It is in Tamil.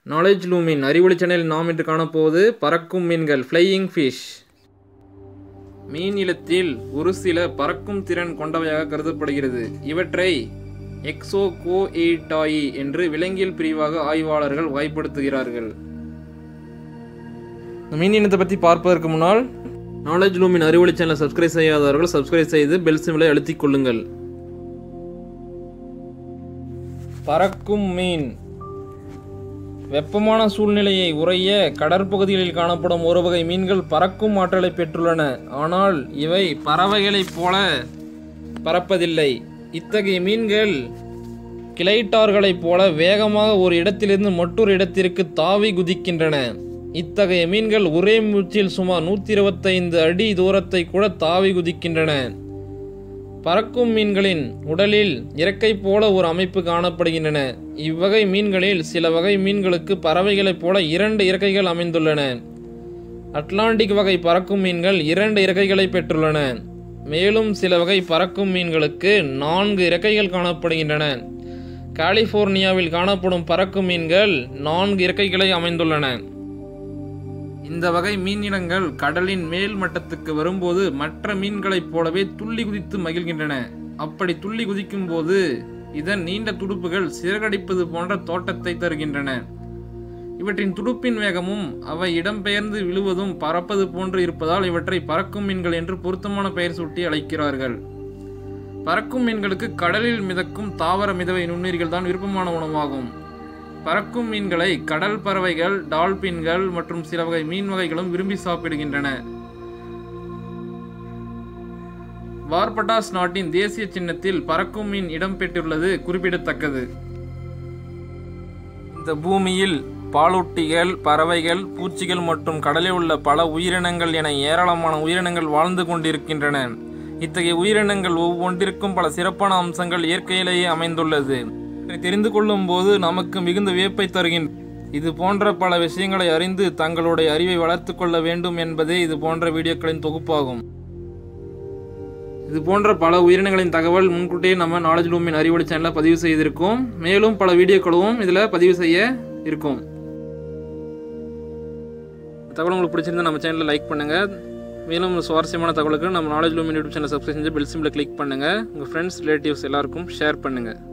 நாலேஜ் லூமின் அறிவொளி சேனலில் நாம் இன்று காணப்போவது பறக்கும் மீன்கள் ஃப்ளையிங் ஃபிஷ். மீன் இனத்தில் ஒரு சில பறக்கும் திறன் கொண்டவையாக கருதப்படுகிறது. இவற்றை எக்ஸோகோஎட்டாயி என்று விலங்கியல் பிரிவாக ஆய்வாளர்கள் வகைப்படுத்துகிறார்கள். மீன் இனத்தை பற்றி பார்ப்பதற்கு முன்னால் நாலேஜ் லூமின் அறிவொளி சேனலை சப்ஸ்கிரைப் செய்யாதவர்கள் சப்ஸ்கிரைப் செய்து பெல் சிம்பலை அழுத்திக் கொள்ளுங்கள். பறக்கும் மீன் வெப்பமான சூழ்நிலையை உறைய கடற்பகுதிகளில் காணப்படும் ஒரு வகை மீன்கள் பறக்கும் ஆற்றலை பெற்றுள்ளன. ஆனால் இவை பறவைகளைப் போல பறப்பதில்லை. இத்தகைய மீன்கள் கிளைட்டார்களைப் போல வேகமாக ஒரு இடத்திலிருந்து மற்றொரு இடத்திற்கு தாவி குதிக்கின்றன. இத்தகைய மீன்கள் ஒரே மூச்சில் சுமார் 125 அடி தூரத்தை கூட தாவி குதிக்கின்றன. பறக்கும் மீன்களின் உடலில் இறக்கை போல ஒரு அமைப்பு காணப்படுகின்றன. இவ்வகை மீன்களில் சில வகை மீன்களுக்கு பறவைகளைப் போல 2 இறக்கைகள் அமைந்துள்ளன. அட்லாண்டிக் வகை பறக்கும் மீன்கள் 2 இறக்கைகளை பெற்றுள்ளன. மேலும் சில வகை பறக்கும் மீன்களுக்கு 4 இறக்கைகள் காணப்படுகின்றன. கலிபோர்னியாவில் காணப்படும் பறக்கும் மீன்கள் 4 இறக்கைகளை அமைந்துள்ளன. இந்த வகை மீன் இனங்கள் கடலின் மேல் மட்டத்துக்கு வரும்போது மற்ற மீன்களைப் போலவே துள்ளி குதித்து மகிழ்கின்றன. அப்படி துள்ளி குதிக்கும் போது இதன் நீண்ட துடுப்புகள் சிறகடிப்பது போன்ற தோற்றத்தை தருகின்றன. இவற்றின் துடுப்பின் வேகமும் அவை இடம்பெயர்ந்து விழுவதும் பறப்பது போன்று இருப்பதால் இவற்றை பறக்கும் மீன்கள் என்று பொருத்தமான பெயர் சூட்டி அழைக்கிறார்கள். பறக்கும் மீன்களுக்கு கடலில் மிதக்கும் தாவர மிதவை நுண்ணுயிர்கள் தான் விருப்பமான உணவாகும். பறக்கும் மீன்களை கடல் பறவைகள், டால்பின்கள் மற்றும் சில வகை மீன் வகைகளும் விரும்பி சாப்பிடுகின்றன. பார்படாஸ் நாட்டின் தேசிய சின்னத்தில் பறக்கும் மீன் இடம்பெற்றுள்ளது குறிப்பிடத்தக்கது. இந்த பூமியில் பாலூட்டிகள், பறவைகள், பூச்சிகள் மற்றும் கடலில் உள்ள பல உயிரினங்கள் என ஏராளமான உயிரினங்கள் வாழ்ந்து கொண்டிருக்கின்றன. இத்தகைய உயிரினங்கள் ஒவ்வொன்றிற்கும் பல சிறப்பான அம்சங்கள் இயற்கையிலேயே அமைந்துள்ளது. தெரிந்து கொள்ளும் போது நமக்கு மிகுந்த வியப்பை தருகின்றன. இது போன்ற பல விஷயங்களை அறிந்து தங்களுடைய அறிவை வளர்த்து கொள்ள வேண்டும் என்பதே இது போன்ற வீடியோக்களின் தொகுப்பாகும். இது போன்ற பல உயிரினங்களின் தகவல் முன்கூட்டியே நம்ம நாலேஜ் லூமின் அறிவொளி சேனலில் பதிவு செய்திருக்கோம். மேலும் பல வீடியோக்களும் இதில் பதிவு செய்ய இருக்கும். தகவல் உங்களுக்கு பிடிச்சிருந்தா நம்ம சேனலில் லைக் பண்ணுங்கள். மேலும் சுவாரஸ்யமான தகவலுக்கு நம்ம நாலேஜ் லூமின் யூடியூப் சேனலை சப்ஸ்கிரைப் செஞ்சு பெல் சிம்பலை கிளிக் பண்ணுங்கள். உங்கள் ஃப்ரெண்ட்ஸ், ரிலேட்டிவ்ஸ் எல்லாருக்கும் ஷேர் பண்ணுங்கள்.